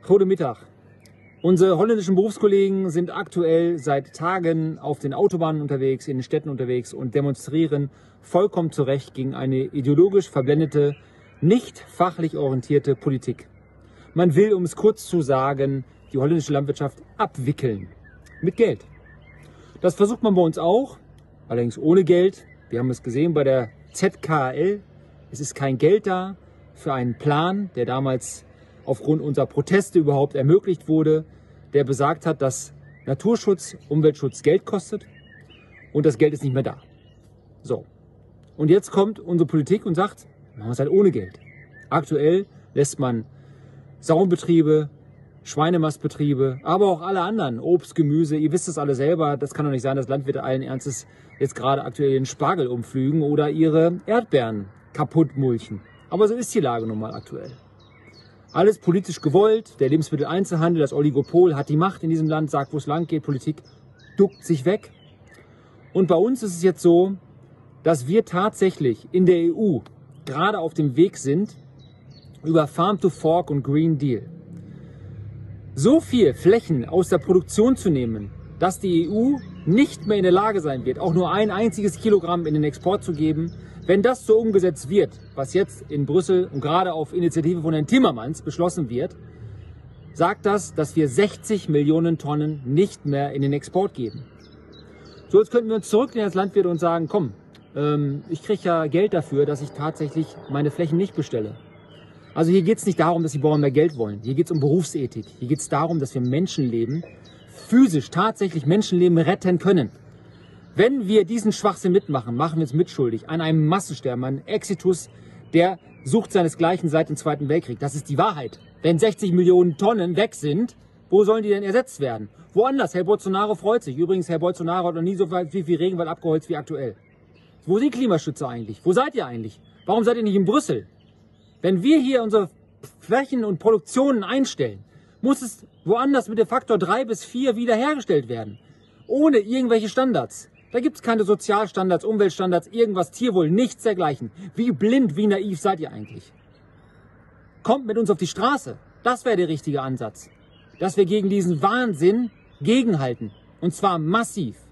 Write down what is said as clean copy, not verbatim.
Gute Mittag. Unsere holländischen Berufskollegen sind aktuell seit Tagen auf den Autobahnen unterwegs, in den Städten unterwegs und demonstrieren vollkommen zu Recht gegen eine ideologisch verblendete, nicht fachlich orientierte Politik. Man will, um es kurz zu sagen, die holländische Landwirtschaft abwickeln. Mit Geld. Das versucht man bei uns auch, allerdings ohne Geld. Wir haben es gesehen bei der ZKL. Es ist kein Geld da für einen Plan, der damals aufgrund unserer Proteste überhaupt ermöglicht wurde, der besagt hat, dass Naturschutz, Umweltschutz Geld kostet und das Geld ist nicht mehr da. So. Und jetzt kommt unsere Politik und sagt, machen wir es halt ohne Geld. Aktuell lässt man Sauenbetriebe, Schweinemastbetriebe, aber auch alle anderen, Obst, Gemüse, ihr wisst es alle selber, das kann doch nicht sein, dass Landwirte allen Ernstes jetzt gerade aktuell den Spargel umpflügen oder ihre Erdbeeren kaputt mulchen. Aber so ist die Lage nun mal aktuell. Alles politisch gewollt, der Lebensmitteleinzelhandel, das Oligopol hat die Macht in diesem Land, sagt, wo es lang geht, Politik duckt sich weg. Und bei uns ist es jetzt so, dass wir tatsächlich in der EU gerade auf dem Weg sind über Farm to Fork und Green Deal. So viel Flächen aus der Produktion zu nehmen, dass die EU nicht mehr in der Lage sein wird, auch nur ein einziges Kilogramm in den Export zu geben. Wenn das so umgesetzt wird, was jetzt in Brüssel und gerade auf Initiative von Herrn Timmermans beschlossen wird, sagt das, dass wir 60 Millionen Tonnen nicht mehr in den Export geben. So, jetzt könnten wir uns zurücklehnen als Landwirte und sagen, komm, ich kriege ja Geld dafür, dass ich tatsächlich meine Flächen nicht bestelle. Also hier geht es nicht darum, dass die Bauern mehr Geld wollen. Hier geht es um Berufsethik. Hier geht es darum, dass wir Menschenleben, physisch tatsächlich Menschenleben retten können. Wenn wir diesen Schwachsinn mitmachen, machen wir uns mitschuldig an einem Massensterben, an Exitus, der sucht seinesgleichen seit dem Zweiten Weltkrieg. Das ist die Wahrheit. Wenn 60 Millionen Tonnen weg sind, wo sollen die denn ersetzt werden? Woanders. Herr Bolsonaro freut sich. Übrigens, Herr Bolsonaro hat noch nie so viel Regenwald abgeholzt wie aktuell. Wo sind die Klimaschützer eigentlich? Wo seid ihr eigentlich? Warum seid ihr nicht in Brüssel? Wenn wir hier unsere Flächen und Produktionen einstellen, muss es woanders mit dem Faktor 3 bis 4 wiederhergestellt werden. Ohne irgendwelche Standards. Da gibt es keine Sozialstandards, Umweltstandards, irgendwas, Tierwohl, nichts dergleichen. Wie blind, wie naiv seid ihr eigentlich? Kommt mit uns auf die Straße. Das wäre der richtige Ansatz. Dass wir gegen diesen Wahnsinn gegenhalten. Und zwar massiv.